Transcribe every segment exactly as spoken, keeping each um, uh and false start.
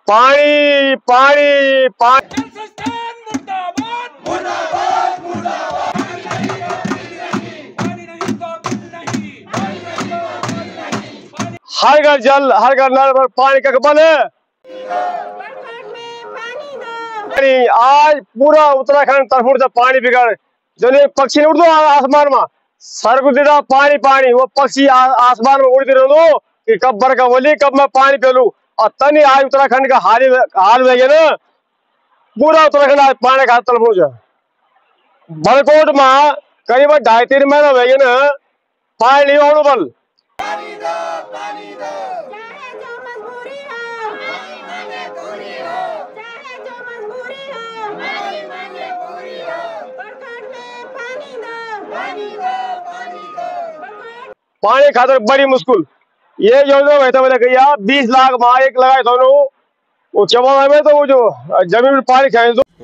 पानी पानी पानी। हर घर जल, हर घर नल पर पानी का बल है। आज पूरा उत्तराखंड तरफुर से पानी बिगड़ जो पक्षी ने उड़ दो आसमान में सर दीदा पानी पानी वो पक्षी आ, आसमान में उड़ती रहो कि कब बरका बोली कब मैं पानी पी लू। और तनी आज उत्तराखंड का हाल हाल में ना पूरा उत्तराखंड आज पानी का तरफुर से बड़कोट में करीब ढाई तीन महीना हो ना पानी नहीं होने बल। पानी खातर बड़ी मुश्किल ये योजना वैसा मैंने कही बीस लाख माँ एक लगाए दोनों वो चौबा में तो वो जो जमीन में पानी खाए तो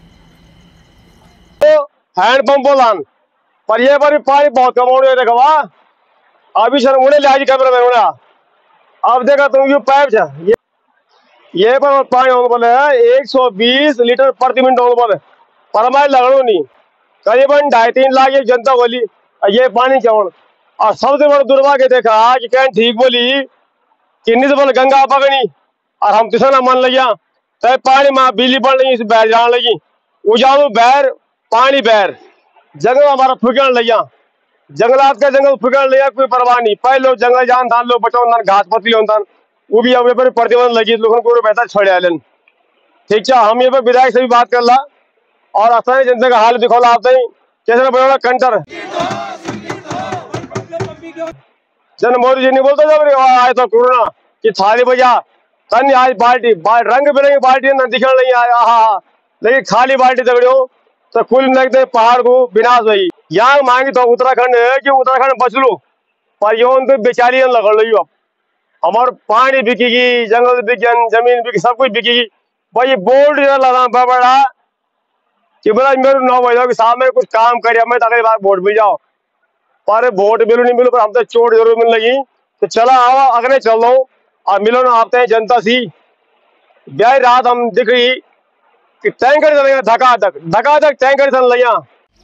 हैंड पंप लान पर ये पर भी पानी बहुत कम होने देखा अभी सर उन्हें लिहाज कैमरा में उन्हें अब देखा तुम यू पाइप ये ये पर पानी होने बोले है एक सौ बीस लीटर प्रति मिनट होने बोले पर हमारे लगड़ो नहीं करीबन ढाई तीन लाख एक जनता बोली ये पानी चवण। और सबसे बड़ा दुर्भाग्य देखा कि कह ठीक बोली कि निस्बल गंगा पकड़ी और हम तिसना मन लगिया तय पानी में बिजली बन लगी बैर जान लगी उजाड़ू बैर पानी बैर जंगल हमारा फुकन लगिया जंगलात का जंगल फुकन लिया कोई परवाह नहीं पहले लोग जंगल जान था लोग बचाओ घास पतली होता वो भी अब पर प्रतिबंध लगी लोगों को बेहतर छोड़े आलन ठीक है। हम ये पर विधायक से भी बात कर ला और अस्थानीय जनता का हाल दिखोला आप कैसे बना कंटर जन मोदी जी नहीं बोलता जब आए तो कोरोना कि थाली बजा तन आज बाल्टी बाल, रंग बिरंगी बाल्टी न दिखने नहीं आया हाँ लेकिन खाली बाल्टी दगड़ो तो कुल लगते पहाड़ को विनाश हुई। यहाँ मांगी तो उत्तराखंड है कि उत्तराखंड बच लो पर यो तो बेचारी लगड़ लो अब हमारे पानी बिकेगी जंगल बिकन जमीन बिक सब कुछ बिकेगी भाई बोर्ड लगा बड़ा कि बोला मेरे नौ बजे के सामने कुछ काम करे मैं अगली बार वोट मिल जाओ पर वोट मिलो नहीं मिलो पर हम तो चोट जरूर मिल लगी तो चला आओ अगले चल लो और मिलो ना आपते जनता सी ब्याह रात हम दिख रही कि टैंकर चलेगा धका धक धका धक टैंकर चल लिया।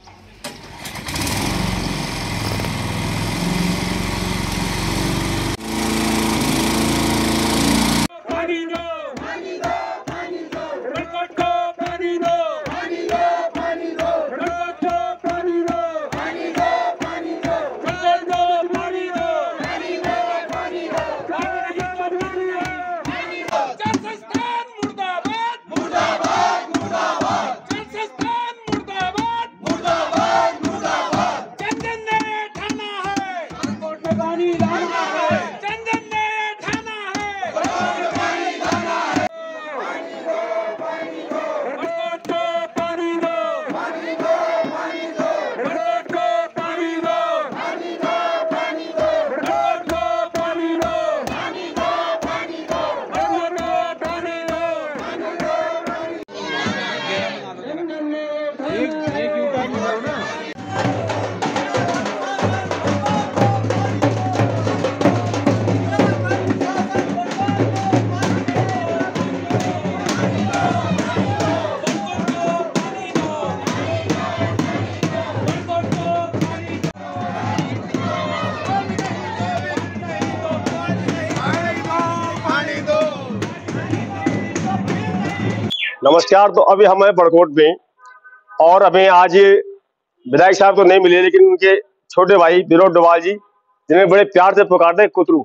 नमस्कार। तो अभी हम हैं बड़कोट में और अभी आज विधायक साहब तो नहीं मिले लेकिन उनके छोटे भाई विनोद डोभाल जी जिन्हें बड़े प्यार से पुकारते हैं कुतरू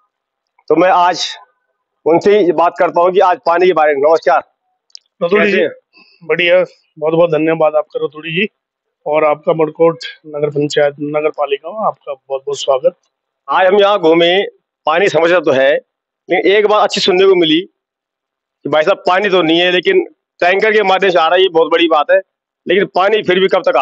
तो मैं आज उनसे ही बात करता हूं कि आज पानी के बारे में। नमस्कार रतूड़ी जी। बढ़िया, बहुत बहुत धन्यवाद आपका रतूड़ी जी और आपका बड़कोट नगर पंचायत नगर पालिका में आपका बहुत बहुत स्वागत। आज हम यहाँ घूमे पानी समस्या तो है लेकिन एक बात अच्छी सुनने को मिली कि भाई साहब पानी तो नहीं है लेकिन टैंकर के माध्यम से आ रहा है, ये बहुत बड़ी बात है लेकिन पानी फिर भी कब तक आ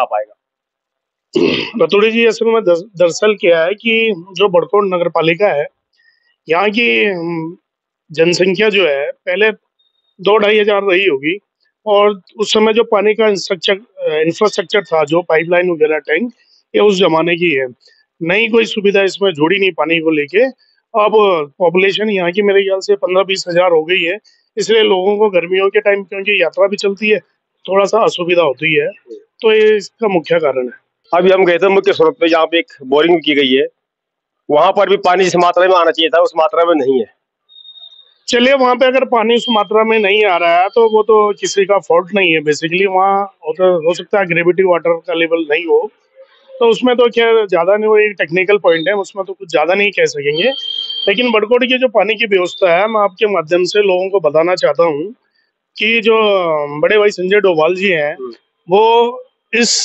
पाएगा? रतूड़ी जी असल में दरअसल क्या है कि जो बड़कोट नगर पालिका है यहाँ की जनसंख्या जो है पहले दो ढाई हजार रही होगी और उस समय जो पानी का इंफ्रास्ट्रक्चर इंफ्रास्ट्रक्चर था जो पाइपलाइन वगैरह टैंक ये उस जमाने की है, नई कोई सुविधा इसमें जोड़ी नहीं पानी को लेके। अब पॉपुलेशन यहाँ की मेरे ख्याल से पंद्रह बीस हजार हो गई है इसलिए लोगों को गर्मियों के टाइम क्योंकि यात्रा भी चलती है, थोड़ा सा असुविधा होती है, तो ये इसका मुख्य कारण है। अभी हम गए थे मुख्य स्रोत पे जहाँ पे एक बोरिंग की गई है, वहां पर भी पानी जिस मात्रा में आना चाहिए था उस मात्रा में नहीं है। चलिए, वहां पे अगर पानी उस मात्रा में नहीं आ रहा है तो वो तो किसी का फॉल्ट नहीं है। बेसिकली वहाँ हो, तो हो सकता है ग्रेविटी वाटर का लेवल नहीं हो, तो उसमें तो क्या ज्यादा नहीं, वो एक टेक्निकल पॉइंट है, उसमें तो कुछ ज्यादा नहीं कह सकेंगे। लेकिन बड़कोट की जो पानी की व्यवस्था है, मैं आपके माध्यम से लोगों को बताना चाहता हूँ कि जो बड़े भाई संजय डोभाल जी हैं, वो इस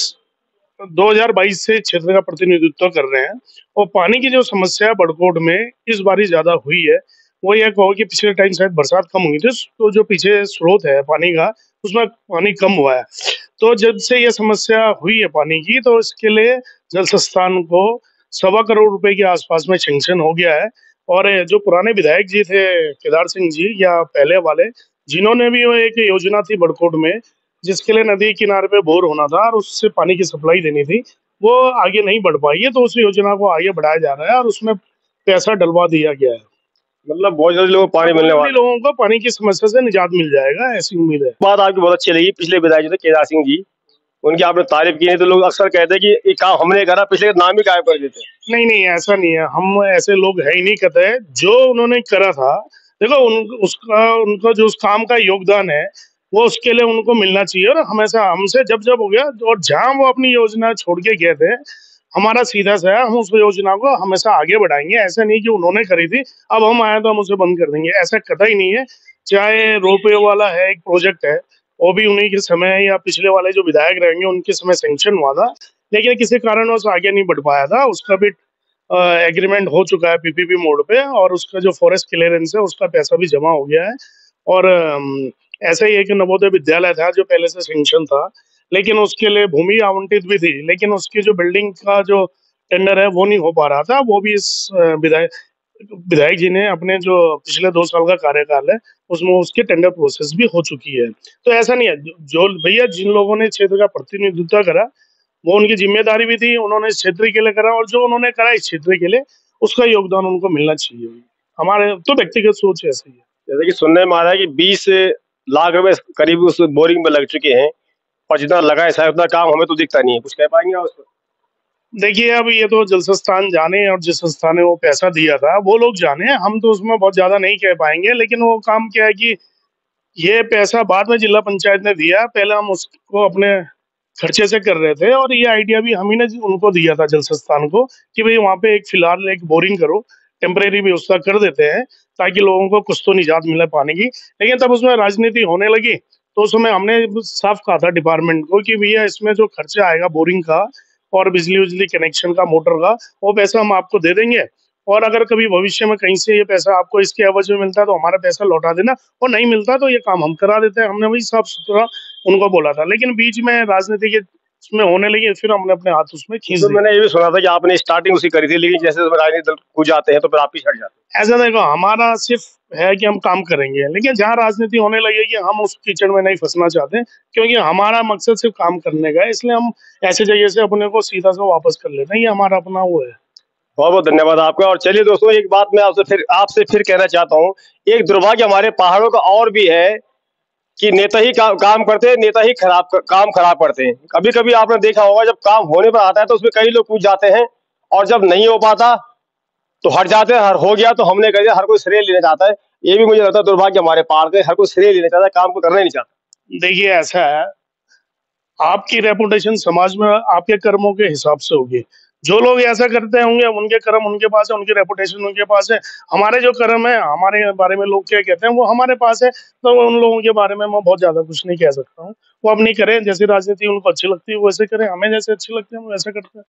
दो हज़ार बाईस से क्षेत्र का प्रतिनिधित्व कर रहे हैं, और पानी की जो समस्या है बड़कोट में इस बार ज्यादा हुई है। वो ये कहो कि पिछले टाइम शायद बरसात कम हुई थी, तो जो पीछे स्रोत है पानी का उसमें पानी कम हुआ है। तो जब से ये समस्या हुई है पानी की, तो इसके लिए जल संस्थान को सवा करोड़ रुपए के आसपास में सैंक्शन हो गया है। और जो पुराने विधायक जी थे केदार सिंह जी या पहले वाले, जिन्होंने भी वो एक योजना थी बड़कोट में जिसके लिए नदी किनारे पे बोर होना था और उससे पानी की सप्लाई देनी थी, वो आगे नहीं बढ़ पाई है। तो उस योजना को आगे बढ़ाया जा रहा है और उसमें पैसा डलवा दिया गया है। मतलब बहुत जल्दी लोगों को पानी मिलने वाला है। लोगों को पानी की समस्या से निजात मिल जाएगा, ऐसी उम्मीद है। बात आपकी बहुत अच्छी लगी। पिछले विधायक जो थे केदार सिंह जी, उनकी आपने तारीफ की है, तो लोग अक्सर कहते हैं कि ये काम हमने करा, पिछले नाम ही गायब कर देते हैं। नहीं नहीं, ऐसा नहीं है, हम ऐसे लोग है ही नहीं। कहते हैं जो उन्होंने करा था, देखो उन, उसका उनका जो उस काम का योगदान है वो उसके लिए उनको मिलना चाहिए। और हमेशा हमसे जब जब हो गया और जहां वो अपनी योजना छोड़ के गए थे, हमारा सीधा सा है, हम उस योजना को हमेशा आगे बढ़ाएंगे। ऐसा नहीं कि उन्होंने करी थी अब हम आए तो हम उसे बंद कर देंगे, ऐसा कतई नहीं है। चाहे रोपवे वाला है, एक प्रोजेक्ट है, वो भी उन्हीं के समय या पिछले वाले जो विधायक रहेंगे उनके समय सैंक्शन हुआ था, लेकिन किसी कारणवश आगे नहीं बढ़ पाया था। उसका भी एग्रीमेंट हो चुका है पीपीपी मोड पे, और उसका जो फॉरेस्ट क्लियरेंस है उसका पैसा भी जमा हो गया है। और अम, ऐसा ही एक नवोदय विद्यालय था जो पहले से सैंक्शन था, लेकिन उसके लिए भूमि आवंटित भी थी, लेकिन उसकी जो बिल्डिंग का जो टेंडर है वो नहीं हो पा रहा था। वो भी इस अ, विधायक विधायक जी ने अपने जो पिछले दो साल का कार्यकाल है उसमें उसकी टेंडर प्रोसेस भी हो चुकी है। तो ऐसा नहीं है, जो जो भैया जिन लोगों ने क्षेत्र का प्रतिनिधित्व करा वो उनकी जिम्मेदारी भी थी, उन्होंने इस क्षेत्र के लिए करा, और जो उन्होंने करा इस क्षेत्र के लिए उसका योगदान उनको मिलना चाहिए। हमारे तो व्यक्तिगत सोच ऐसी है। जैसे कि सुनने में आ रहा है कि बीस लाख रुपए करीब उस बोरिंग में लग चुके हैं, और जितना लगा है शायद उतना काम हमें तो दिखता नहीं है। कुछ कह पाएंगे आप उस पर? देखिए, अब ये तो जल संस्थान जाने, और जिस संस्थान ने वो पैसा दिया था वो लोग जाने, हम तो उसमें बहुत ज्यादा नहीं कह पाएंगे। लेकिन वो काम क्या है कि ये पैसा बाद में जिला पंचायत ने दिया, पहले हम उसको अपने खर्चे से कर रहे थे, और ये आइडिया भी हम ही ने उनको दिया था जल संस्थान को कि भाई वहाँ पे एक फिलहाल एक बोरिंग करो, टेम्परेरी व्यवस्था कर देते हैं ताकि लोगों को कुछ तो निजात मिले पानी की। लेकिन तब उसमें राजनीति होने लगी, तो उस समय हमने साफ कहा था डिपार्टमेंट को कि भैया इसमें जो खर्चा आएगा बोरिंग का और बिजली बिजली कनेक्शन का, मोटर का, वो पैसा हम आपको दे देंगे, और अगर कभी भविष्य में कहीं से ये पैसा आपको इसके एवज में मिलता है तो हमारा पैसा लौटा देना, और नहीं मिलता तो ये काम हम करा देते हैं। हमने वही साफ सुथरा उनको बोला था, लेकिन बीच में राजनीति के उसमें होने लगी, फिर हमने अपने हाथ उसमें खींच तो दिया। मैंने ये भी सुना था कि आपने स्टार्टिंग उसी करी थी, लेकिन जैसे राजनीति दल कुछ जाते हैं तो फिर आप ही हट जाते हैं। ऐसा देखो, हमारा सिर्फ है कि हम काम करेंगे, लेकिन जहाँ राजनीति होने लगेगी हम उस कीचड़ में नहीं फंसना चाहते, क्योंकि हमारा मकसद सिर्फ काम करने का है। इसलिए हम ऐसे जगह से अपने को सीधा से वापस कर लेते हैं, ये हमारा अपना वो है। बहुत बहुत धन्यवाद आपका। और चलिए दोस्तों, एक बात मैं आपसे फिर आपसे फिर कहना चाहता हूँ, एक दुर्भाग्य हमारे पहाड़ों का और भी है कि नेता ही का, काम करते हैं, नेता ही खराब काम खराब करते हैं। कभी कभी आपने देखा होगा जब काम होने पर आता है तो उसमें कई लोग कूद जाते हैं, और जब नहीं हो पाता तो हट जाते हैं। हर हो गया तो हमने कर दिया, हर कोई श्रेय लेना चाहता है। ये भी मुझे लगता है दुर्भाग्य हमारे पहाड़ के, हर कोई श्रेय लेना चाहता है, काम को करना ही नहीं चाहता। देखिए, ऐसा है, आपकी रेपुटेशन समाज में आपके कर्मों के हिसाब से होगी। जो लोग ऐसा करते होंगे उनके कर्म उनके पास है, उनकी रेपुटेशन उनके पास है। हमारे जो कर्म है, हमारे बारे में लोग क्या कहते हैं वो हमारे पास है, तो उन लोगों के बारे में मैं बहुत ज्यादा कुछ नहीं कह सकता हूँ। वो अपनी करें, जैसी राजनीति उनको अच्छी लगती है वैसे करें, हमें जैसे अच्छी लगती है हम वैसे करते हैं।